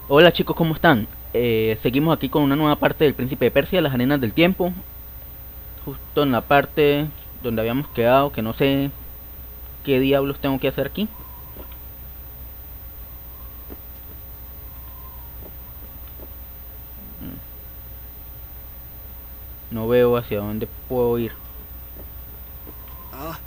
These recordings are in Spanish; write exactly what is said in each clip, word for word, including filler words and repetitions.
Hola chicos, ¿cómo están? Eh, seguimos aquí con una nueva parte del Príncipe de Persia, las arenas del tiempo. Justo en la parte donde habíamos quedado, que no sé qué diablos tengo que hacer aquí. No veo hacia dónde puedo ir. Ah,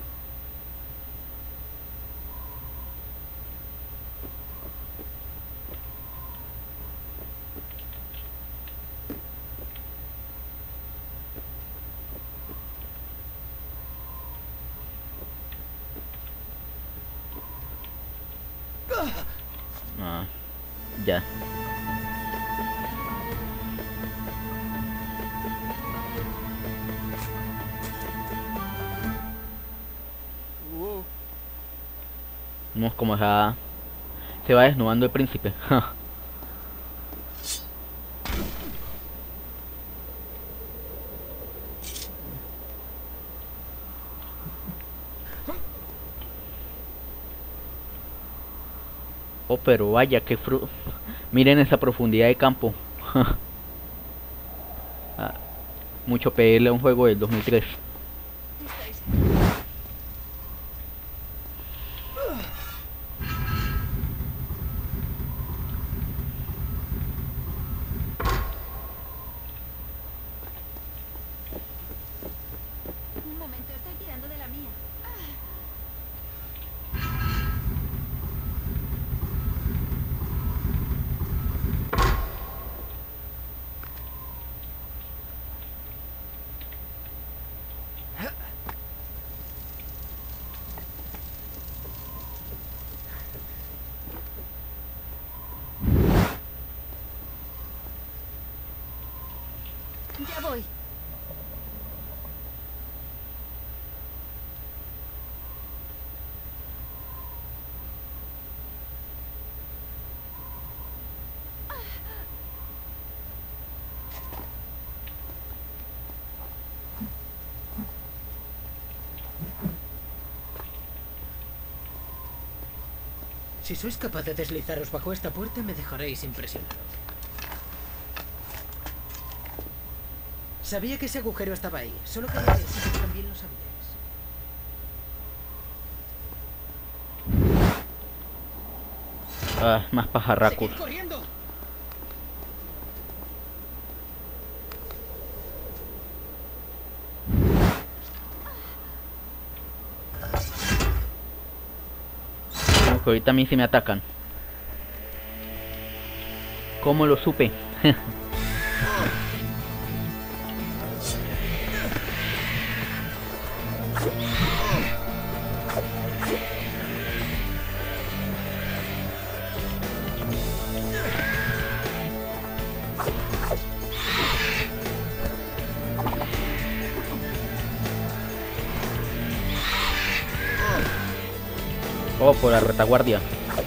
Ah, ya. wow. Vemos como ya se va desnudando el príncipe. Oh, pero vaya, que fru... Miren esa profundidad de campo. Ah, mucho pedirle a un juego del dos mil tres. Estáis... Un momento, estoy tirando de la mía. Ya voy. Si sois capaz de deslizaros bajo esta puerta, me dejaréis impresionado. Sabía que ese agujero estaba ahí, solo quería ver si tú también lo sabíais. Ah, más pajarracos. ¡Seguid corriendo! Como que ahorita a mí sí me atacan. ¿Cómo lo supe? Oh, por la retaguardia.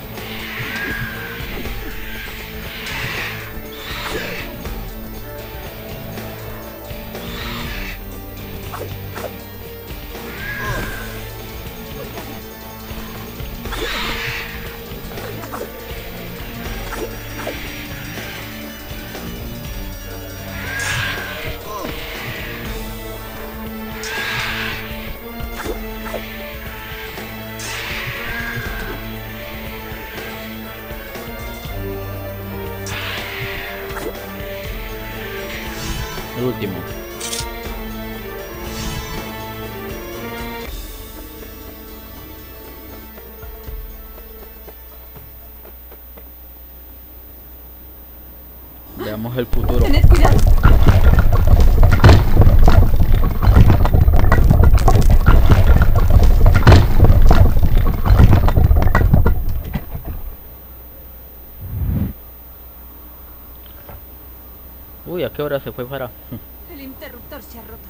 El último. Veamos el futuro. Tened cuidado. Uy, ¿a qué hora se fue para? El interruptor se ha roto.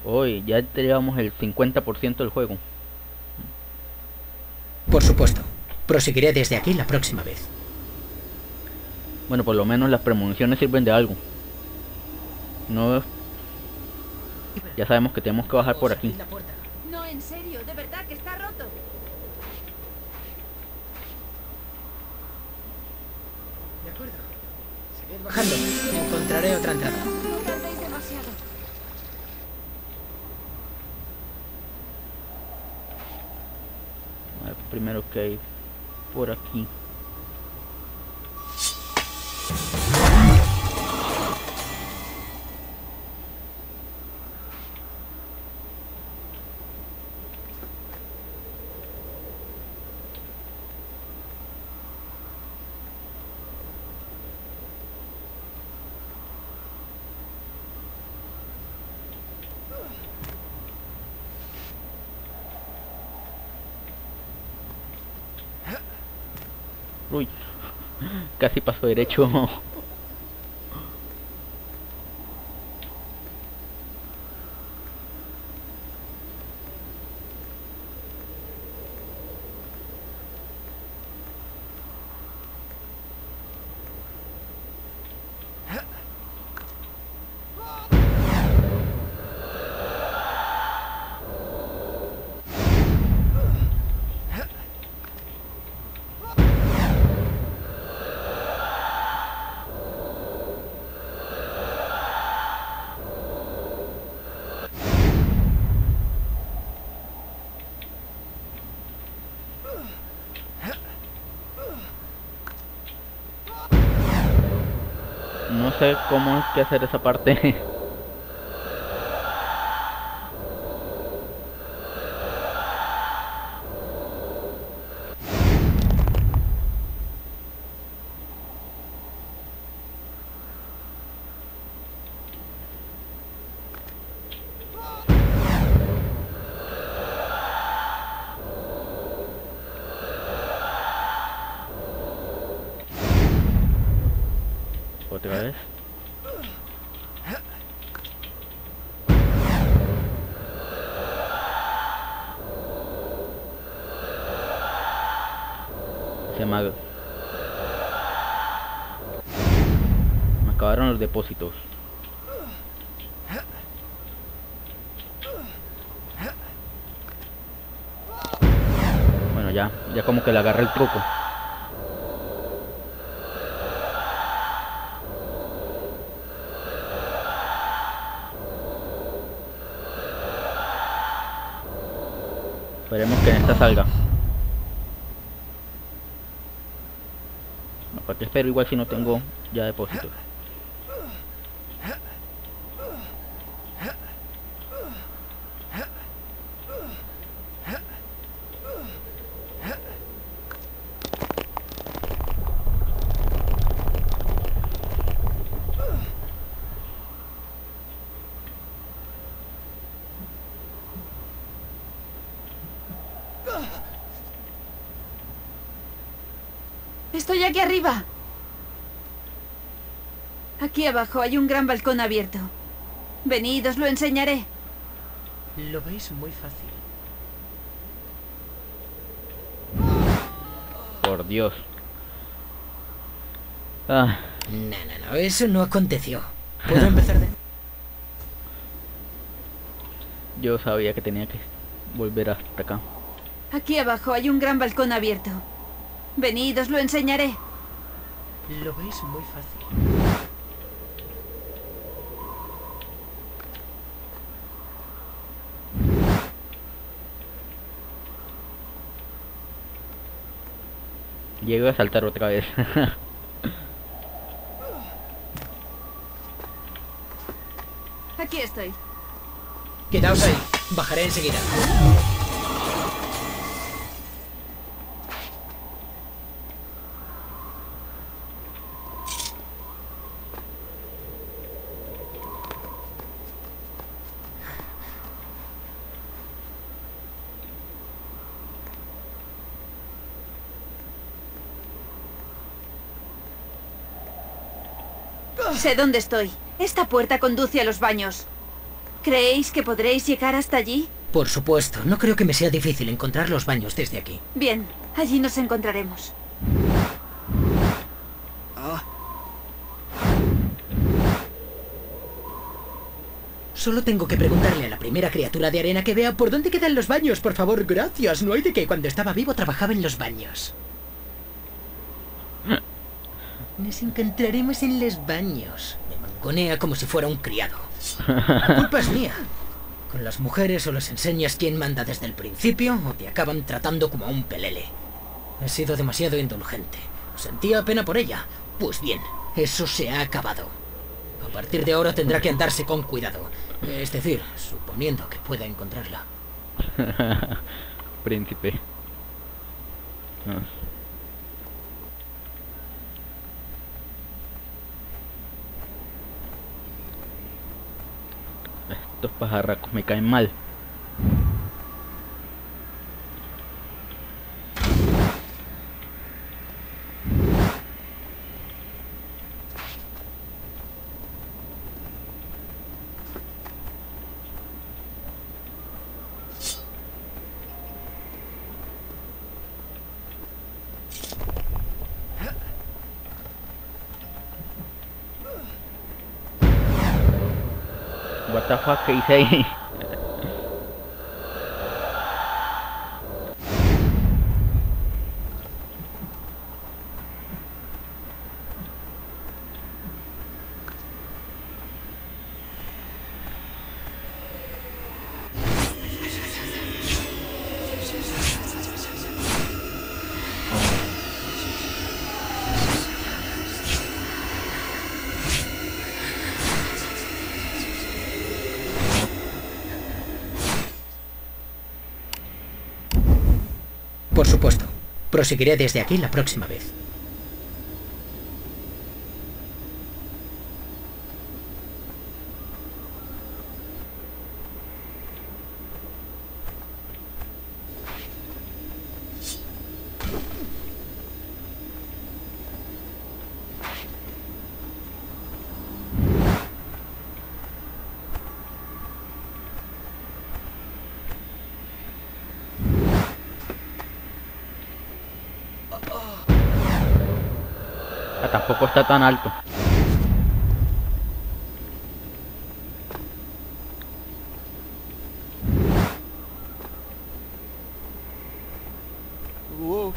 Hoy ya llevamos el cincuenta por ciento del juego. Por supuesto. Proseguiré desde aquí la próxima vez. Bueno, por lo menos las premoniciones sirven de algo. No, ya sabemos que tenemos que bajar por aquí. La puerta. No, en serio, de verdad que está roto. De acuerdo. Seguid bajando. Encontraré otra entrada. No tardéis demasiado. A ver, primero que hay por aquí. Uy, casi paso derecho. No sé cómo es que hacer esa parte. Otra vez. Se me, me acabaron los depósitos. Bueno, ya, ya como que le agarré el truco. Esperemos que en esta salga. No, ¿para qué espero igual si no tengo ya depósitos? Estoy aquí arriba. Aquí abajo hay un gran balcón abierto. Venid, os lo enseñaré. Lo veis muy fácil. Por Dios. Ah, No, no, no, eso no aconteció. ¿Puedo empezar de...? yo sabía que tenía que volver hasta acá. Aquí abajo hay un gran balcón abierto. Venid, os lo enseñaré. Lo veis muy fácil. Llego a saltar otra vez. Aquí estoy. Quedaos ahí. Bajaré enseguida. Sé dónde estoy. Esta puerta conduce a los baños. ¿Creéis que podréis llegar hasta allí? Por supuesto, no creo que me sea difícil encontrar los baños desde aquí. Bien, allí nos encontraremos. Ah, Solo tengo que preguntarle a la primera criatura de arena que vea por dónde quedan los baños, por favor, gracias. No hay de qué, cuando estaba vivo trabajaba en los baños. Nos encontraremos en los baños. Me mangonea como si fuera un criado. La culpa es mía. Con las mujeres o les enseñas quién manda desde el principio o te acaban tratando como a un pelele. He sido demasiado indulgente. Sentía pena por ella. Pues bien, eso se ha acabado. A partir de ahora tendrá que andarse con cuidado. Es decir, suponiendo que pueda encontrarla. Príncipe. Ah. Estos pajarracos me caen mal. What the fuck, ¿qué hice ahí? Por supuesto. Proseguiré desde aquí la próxima vez. Ah, tampoco está tan alto. wow.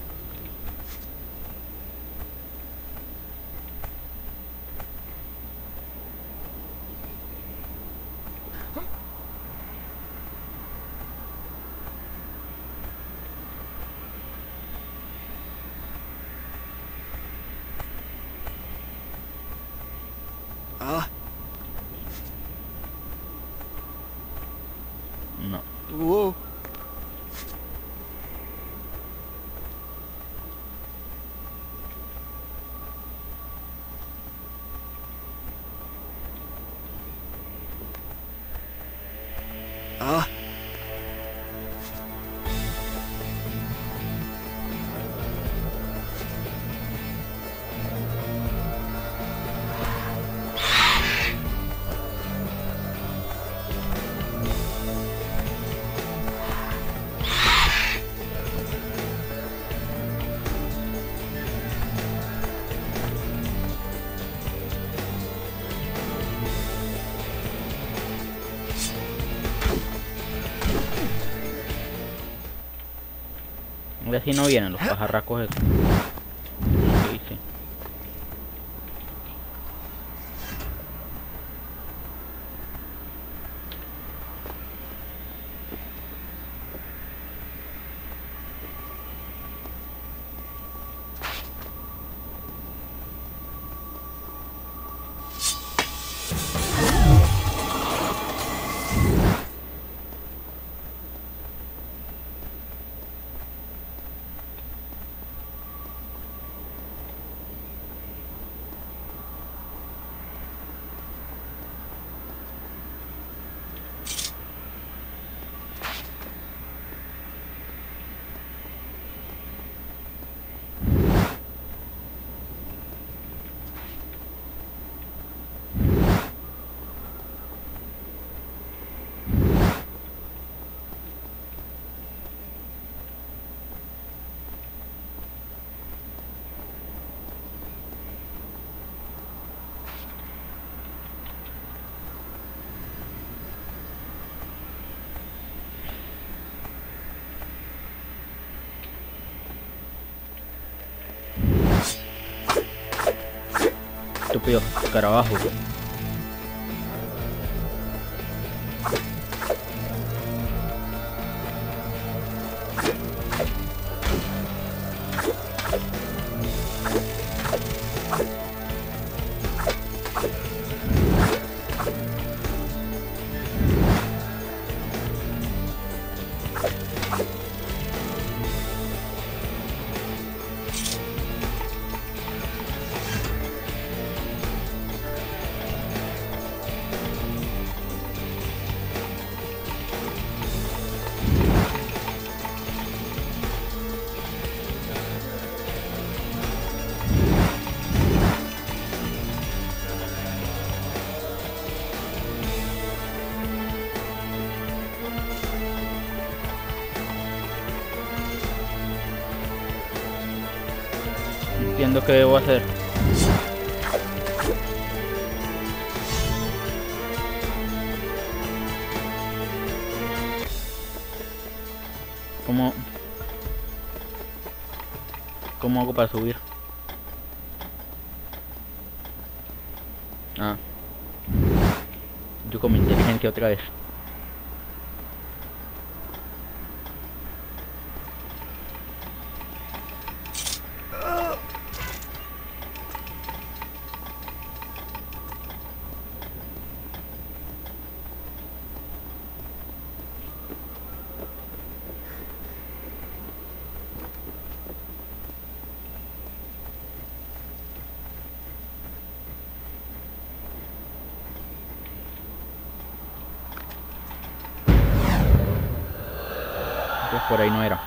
Ah, No. wow. Ah, Ahora sí no vienen los pajarracos esos. ¿Qué hice? Estúpidos escarabajos. Entiendo qué debo hacer. ¿Cómo? ¿Cómo hago para subir? Ah. Yo con mi inteligencia otra vez. Por ahí no era.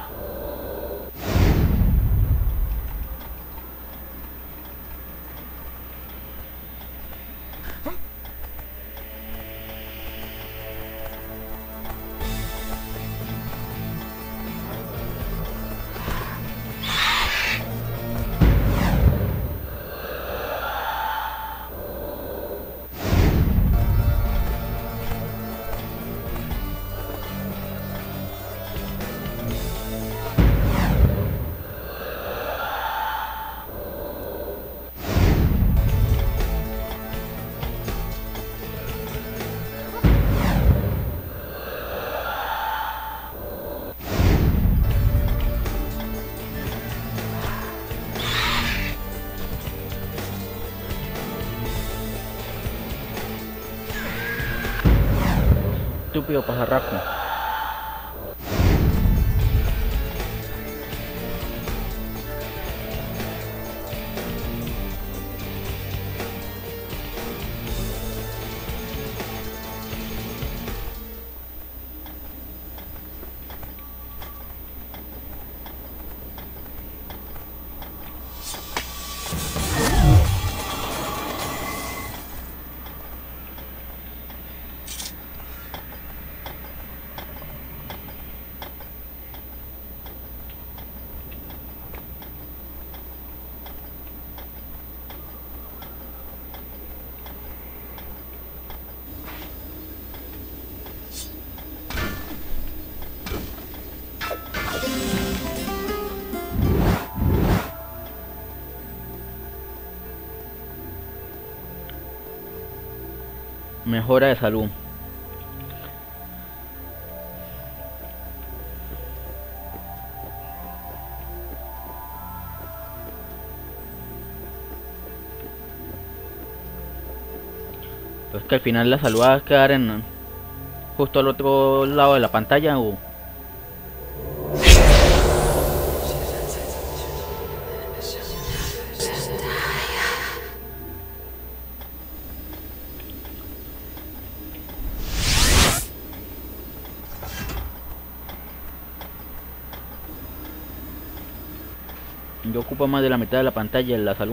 Estúpido pajarraco. Mejora de salud. Pues que al final la salud va a quedar en justo al otro lado de la pantalla o yo ocupo más de la mitad de la pantalla en la salud.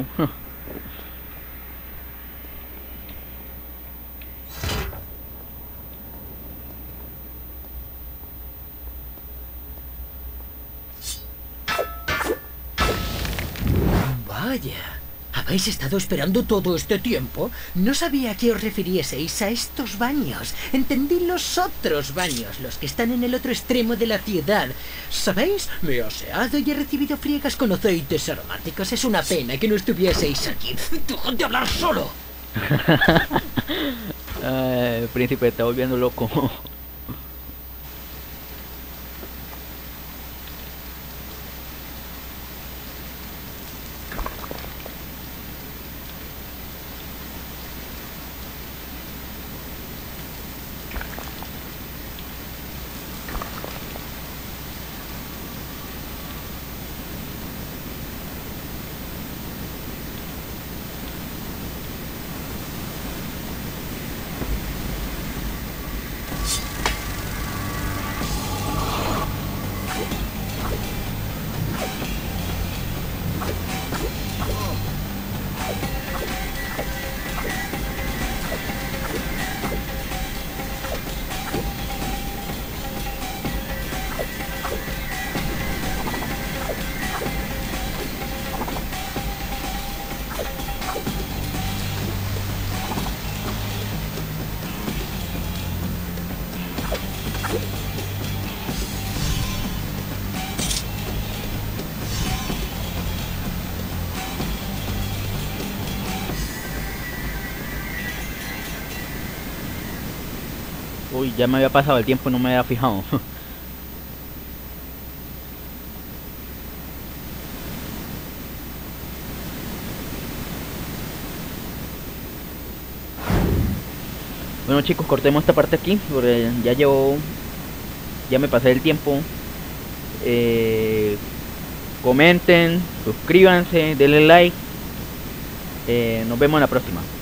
Vaya, ¿habéis estado esperando todo este tiempo? No sabía que os refirieseis a estos baños. Entendí los otros baños, los que están en el otro extremo de la ciudad. ¿Sabéis? Me he aseado y he recibido friegas con aceites aromáticos. Es una pena que no estuvieseis allí. ¡Dejad de hablar solo! Eh, el príncipe está volviendo loco. Uy, ya me había pasado el tiempo y no me había fijado. Bueno chicos, cortemos esta parte aquí, porque ya llevo, ya me pasé el tiempo. Eh, comenten, suscríbanse, denle like. Eh, nos vemos en la próxima.